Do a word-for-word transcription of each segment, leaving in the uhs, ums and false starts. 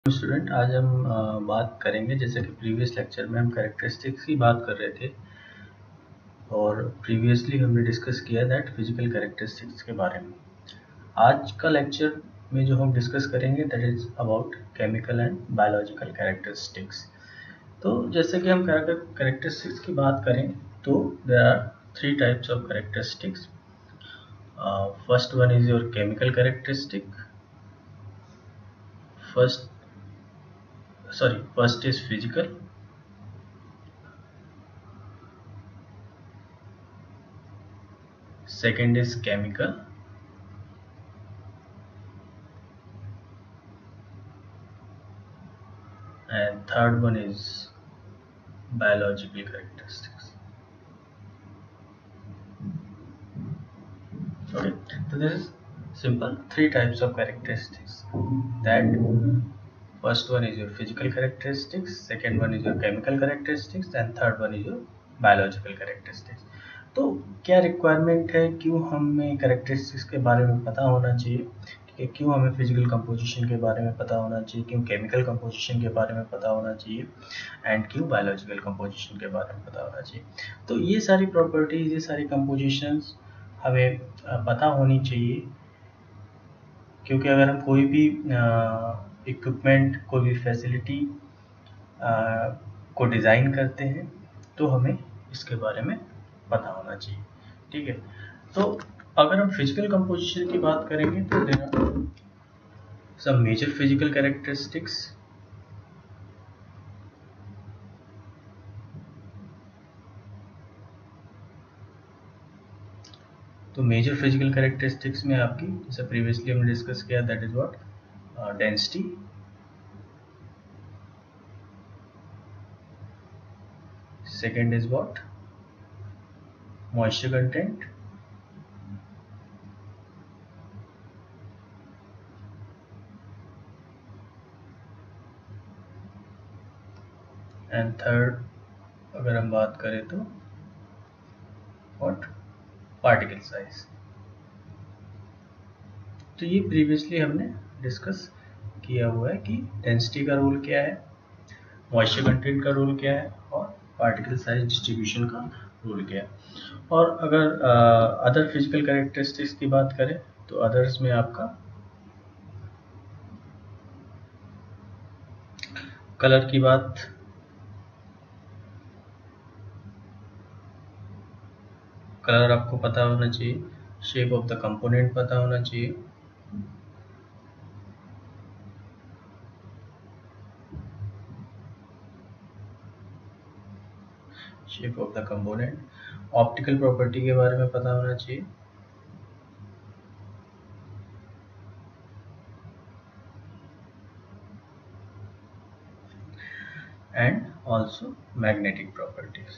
Student, आज हम आ, बात करेंगे, जैसे कि प्रीवियस लेक्चर में हम कैरेक्टरिस्टिक्स की बात कर रहे थे और प्रीवियसली हमने डिस्कस किया दैट फिजिकल कैरेक्टरिस्टिक्स के बारे में। आज का लेक्चर में जो हम डिस्कस करेंगे that is about chemical and biological characteristics. तो जैसे कि हम कैरेक्टरिस्टिक्स की बात करें तो there are three types of characteristics. First one is your chemical characteristic. First sorry first is physical, second is chemical, and third one is biological characteristics. Okay, so this is simple three types of characteristics. That first one is your physical characteristics, second one is your chemical characteristics, and third one is your biological characteristics. तो क्या requirement है, क्यों हमें characteristics के बारे में पता होना चाहिए, ठीक है, क्यों हमें फिजिकल कंपोजिशन के बारे में पता होना चाहिए, क्यों केमिकल कंपोजिशन के बारे में पता होना चाहिए, एंड क्यों बायोलॉजिकल कंपोजिशन के बारे में पता होना चाहिए। तो ये सारी प्रॉपर्टीज, ये सारी कंपोजिशंस हमें पता होनी चाहिए, क्योंकि अगर हम कोई भी इक्विपमेंट, कोई भी फैसिलिटी को डिज़ाइन करते हैं तो हमें इसके बारे में पता होना चाहिए, ठीक है। तो अगर हम फिजिकल कंपोजिशन की बात करेंगे तो there are some major physical characteristics. तो मेजर फिजिकल कैरेक्टरिस्टिक्स में आपकी, जैसे प्रीवियसली हमने डिस्कस किया, that is what density, second is what moisture content, and third अगर हम बात करें तो व्हाट पार्टिकल साइज। तो ये प्रीवियसली हमने डिस्कस किया हुआ है कि डेंसिटी का रोल क्या है, मॉइस्चर कंटेंट का रोल क्या है, और पार्टिकल साइज डिस्ट्रीब्यूशन का रोल क्या है। और अगर अदर फिजिकल कैरेक्टरिस्टिक्स की बात करें तो अदर्स में आपका कलर की बात, कलर आपको पता होना चाहिए, शेप ऑफ द कंपोनेंट पता होना चाहिए, shape of the component, optical property के बारे में पता होना चाहिए, and also magnetic properties.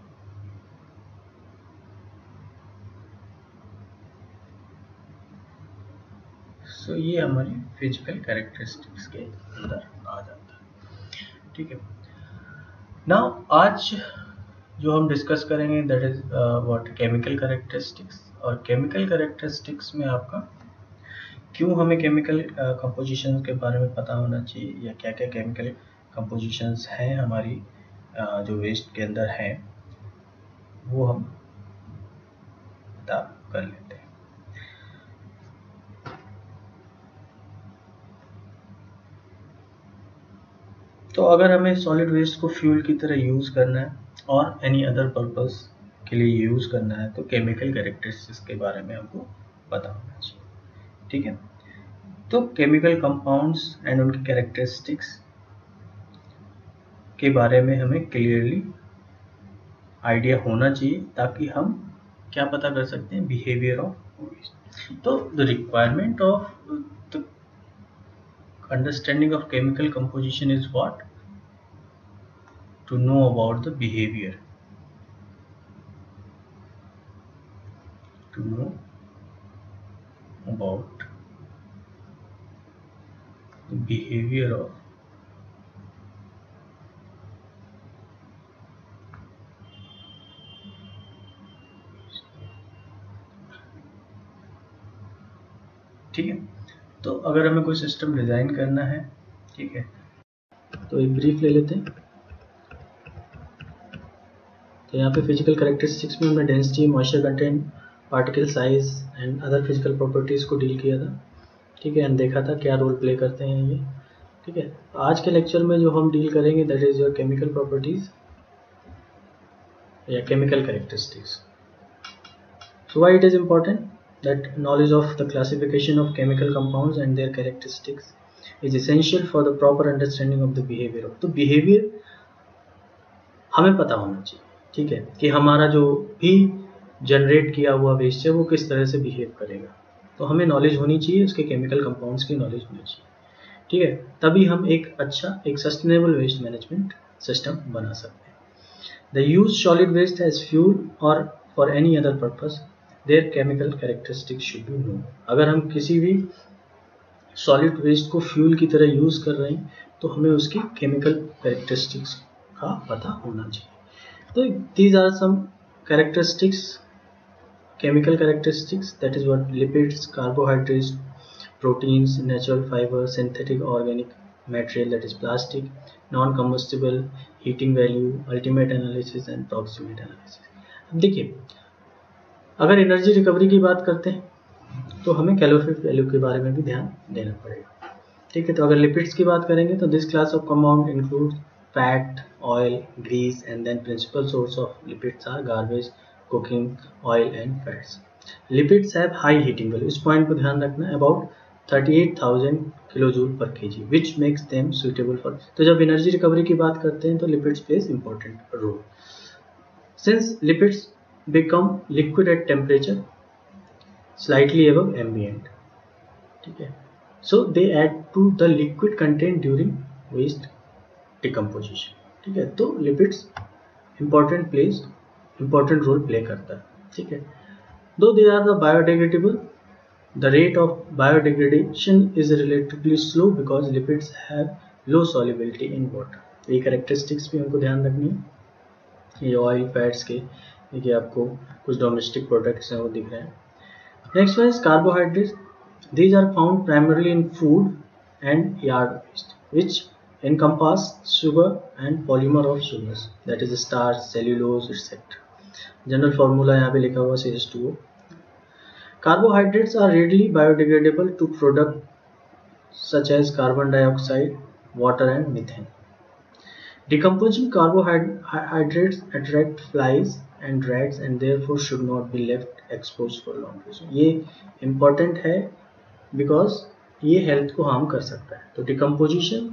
So ये हमारी फिजिकल कैरेक्टरिस्टिक्स के अंदर आ जाता है, ठीक है। नाउ आज जो हम डिस्कस करेंगे that is what chemical characteristics. और केमिकल कैरेक्टरिस्टिक्स में आपका क्यों हमें केमिकल कंपोजिशन के बारे में पता होना चाहिए, या क्या क्या केमिकल कंपोजिशंस हैं हमारी uh, जो वेस्ट के अंदर हैं, वो हम पता कर लेते हैं। तो अगर हमें सॉलिड वेस्ट को फ्यूल की तरह यूज़ करना है और एनी अदर पर्पस के लिए यूज़ करना है तो केमिकल कैरेक्टरिस्टिक्स के बारे में हमको पता होना चाहिए, ठीक है। तो केमिकल कंपाउंड्स एंड उनकी कैरेक्टरिस्टिक्स के बारे में हमें क्लियरली आइडिया होना चाहिए, ताकि हम क्या पता कर सकते हैं, बिहेवियर ऑफ वेस्ट। तो the requirement of the understanding of chemical composition is what? To know about the behavior. To know about the behavior of ठीक है। तो अगर हमें कोई सिस्टम डिज़ाइन करना है, ठीक है, तो एक ब्रीफ ले लेते हैं। तो यहाँ पे फिजिकल कैरेक्टरिस्टिक्स में हमने density, moisture content, particle size and other physical properties को डील किया था, ठीक है, एंड देखा था क्या रोल प्ले करते हैं ये, ठीक है। आज के लेक्चर में जो हम डील करेंगे that is your chemical properties या chemical characteristics. So why it is important that knowledge of the classification of chemical compounds and their characteristics is essential for the proper understanding of the behaviour of. तो behaviour हमें पता होना चाहिए, ठीक है, कि हमारा जो भी जनरेट किया हुआ वेस्ट है वो किस तरह से बिहेव करेगा। तो हमें नॉलेज होनी चाहिए, उसके केमिकल कंपाउंड्स की नॉलेज होनी चाहिए, ठीक है, तभी हम एक अच्छा एक सस्टेनेबल वेस्ट मैनेजमेंट सिस्टम बना सकते हैं। The use solid waste as fuel और for any other purpose their chemical characteristics should be known. अगर हम किसी भी सॉलिड वेस्ट को फ्यूल की तरह यूज कर रहे हैं तो हमें उसकी केमिकल कैरेक्टरिस्टिक्स का पता होना चाहिए। तो these are some characteristics, chemical characteristics, that is what lipids, carbohydrates, proteins, natural fiber, synthetic organic material that is plastic, non-combustible, heating value, ultimate analysis and proximate analysis। अब देखिए, अगर एनर्जी रिकवरी की बात करते हैं तो हमें कैलोरीफिक वैल्यू के बारे में भी ध्यान देना पड़ेगा, ठीक है। तो अगर लिपिड्स की बात करेंगे तो this class of compound include fat, oil, grease and then principal source of lipids are garbage, cooking, oil and fats. Lipids have high heating value. इस पॉइंट पर ध्यान रखना है, about thirty-eight thousand kilojoule per KG, which makes them suitable for। तो जब energy recovery की बात करते हैं तो lipids plays important role. Since lipids become liquid at temperature slightly above ambient, ठीक है, so they add to the liquid content during waste decomposition, ठीक है। तो lipids important plays important role play करता है, ठीक है। Though they are the biodegradable, the rate of biodegradation is relatively slow because lipids have low solubility in water। ये characteristics भी हमको ध्यान रखनी है। ये ऑयल, फैट्स के देखिए आपको कुछ डोमेस्टिक प्रोडक्ट्स हैं वो दिख रहे हैं। Next one is carbohydrates. These are found primarily in food and yard waste, which encompass sugar and polymer of sugars, that is starch, cellulose, et cetera। General formula यहाँ पे लिखा हुआ C H two O. Carbohydrates are readily biodegradable to product such as carbon dioxide, water and methane. Decomposing carbohydrates attract flies and rats and therefore should not be left exposed for long period. ये important है because ये health को harm कर सकता है। तो decomposition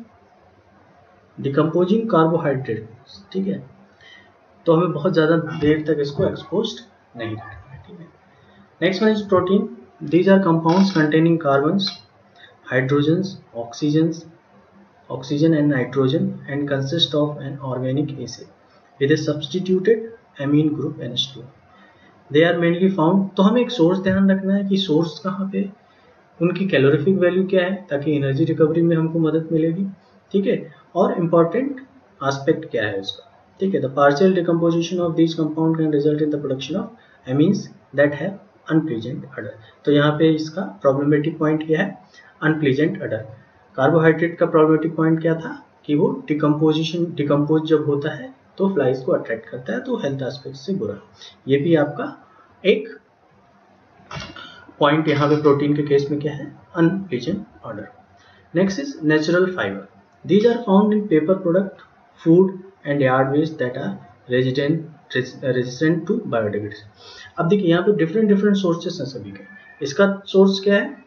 decomposing carbohydrates, ठीक है, तो हमें बहुत ज़्यादा देर तक इसको एक्सपोज्ड नहीं रखना है, ठीक है। Next one is protein. These are compounds containing carbons, hydrogens, oxygens, oxygen and nitrogen and consist of an organic acid with a substituted amine group N H two. They are mainly found. तो हमें एक source ध्यान रखना है कि source कहाँ पे, उनकी कैलोरीफिक वैल्यू क्या है ताकि एनर्जी रिकवरी में हमको मदद मिलेगी, ठीक है, और इम्पॉर्टेंट एस्पेक्ट क्या है उसका, ठीक है। The partial decomposition of these compound can result in the production of amines that have unpleasant odour. तो यहाँ पे इसका प्रॉब्लमेटिक पॉइंट क्या है, अनप्लीजेंट अडर। कार्बोहाइड्रेट का प्रॉब्लमेटिक पॉइंट क्या था कि वो डिकम्पोजिशन डिकम्पोज जब होता है तो फ्लाइज को अट्रैक्ट करता है, तो हेल्थ एस्पेक्ट से बुरा। ये भी आपका एक पॉइंट यहाँ पे प्रोटीन के केस में क्या है, unpleasant odour. Next is natural fibre. These are found in paper product, food and yard waste that are resident resistant to biodegradation. अब देखिए यहाँ पे डिफरेंट डिफरेंट सोर्सेस हैं सभी के। इसका सोर्स क्या है,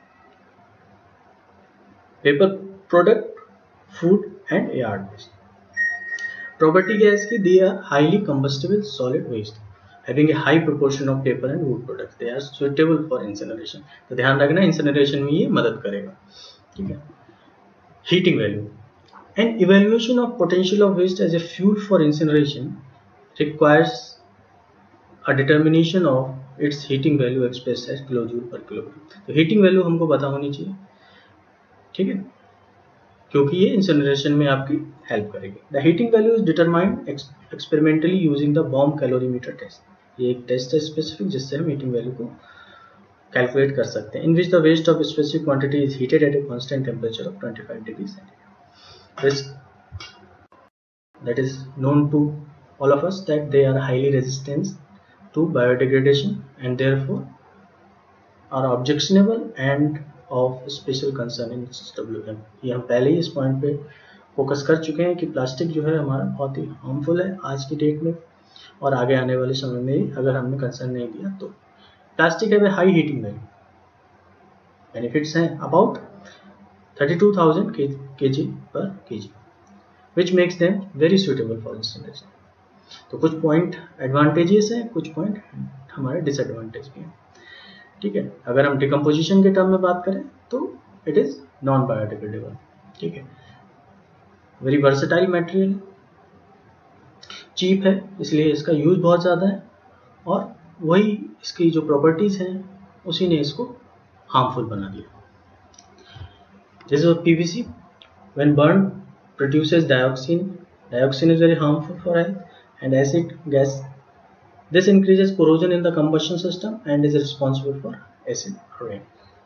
paper product, food and yard waste. Property क्या है इसकी, they are highly combustible solid waste having a high proportion of paper and wood products, they are suitable for incineration। तो ध्यान रखना इंसिनरेशन में ये मदद करेगा, ठीक है। Heating value and evaluation of potential of waste as a fuel for incineration requires a determination of its heating value expressed as kilojoule per kilogram. तो हीटिंग वैल्यू हमको पता होनी चाहिए, ठीक है, क्योंकि ये इंसिनरेशन में आपकी हेल्प करेगी। The heating value is determined experimentally using the bomb calorimeter test. ये एक टेस्ट है स्पेसिफिक जिससे हम हीटिंग वैल्यू को कैलकुलेट कर सकते हैं। In which the waste of specific quantity is heated at a constant temperature of twenty five degree centigrade. risk that is known to all of us that they are highly resistant to biodegradation and therefore are objectionable and of special concern in S W M. ये हम पहले ही इस point पे focus कर चुके हैं कि plastic जो है हमारा बहुत ही हार्मफुल है आज की डेट में और आगे आने वाले समय में ही अगर हमने कंसर्न नहीं दिया तो। प्लास्टिक है हाई हीटिंग वैल्यू, बेनिफिट्स हैं about thirty two thousand KG per KG which makes them very suitable for installation. तो कुछ पॉइंट एडवांटेजेस हैं, कुछ पॉइंट हमारे डिसएडवांटेज भी हैं, ठीक है। अगर हम डिकम्पोजिशन के टर्म में बात करें तो इट इज नॉन बायोडिग्रेडेबल, ठीक है। वेरी वर्सेटाइल मटेरियल, चीप है इसलिए इसका यूज बहुत ज़्यादा है और वही इसकी जो प्रॉपर्टीज हैं उसी ने इसको हार्मफुल बना दिया। This is PVC when burn produces dioxin, dioxin is very harmful for health and acid gas. This increases corrosion in the combustion system and is responsible for acid rain.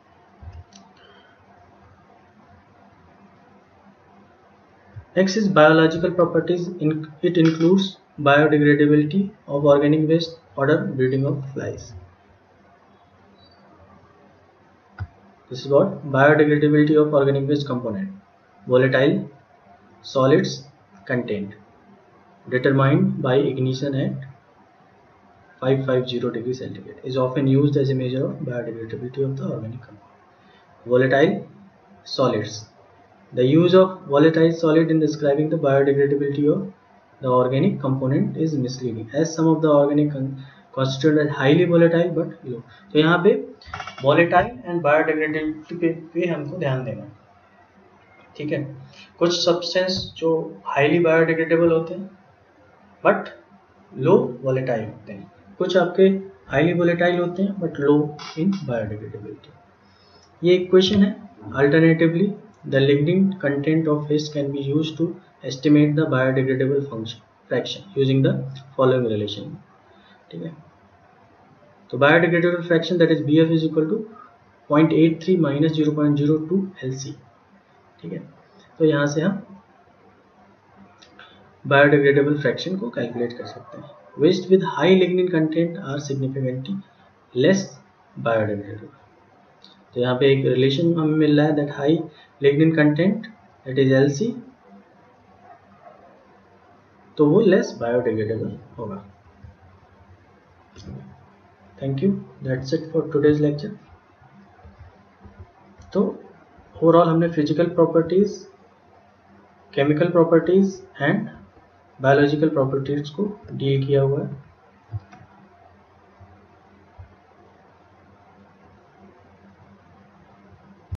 Next is biological properties. It includes biodegradability of organic waste, odor, breeding of flies. This is what biodegradability of organic waste component. Volatile solids content determined by ignition at five hundred fifty degrees centigrade is often used as a measure of biodegradability of the organic compound. Volatile solids. The use of volatile solid in describing the biodegradability of the organic component is misleading as some of the organic constituent are highly volatile but low. तो यहाँ पे volatile and biodegradability पे, पे हमको ध्यान देना, ठीक है। कुछ सब्सटेंस जो हाईली बायोडिग्रेडेबल होते हैं बट लो वोलेटाइल होते हैं, कुछ आपके हाईली वोलेटाइल होते हैं बट लो इन बायोडिग्रेडेबिलिटी। ये इक्वेशन है। Alternatively the lignin content of waste can be used to estimate the biodegradable function fraction using the following relation, ठीक है। तो biodegradable fraction that is B F is equal to point eight three minus zero point zero two L C, ठीक है। तो यहाँ से हम biodegradable fraction को कैलकुलेट कर सकते हैं। Waste with high lignin content are significantly less biodegradable. तो यहाँ पे एक रिलेशन हमें मिल रहा है that high lignin content that is L C, तो वो लेस बायोडिग्रेडेबल होगा। Thank you, that's it for today's lecture. तो ओवरऑल हमने physical properties, chemical properties and biological properties को डील किया हुआ है।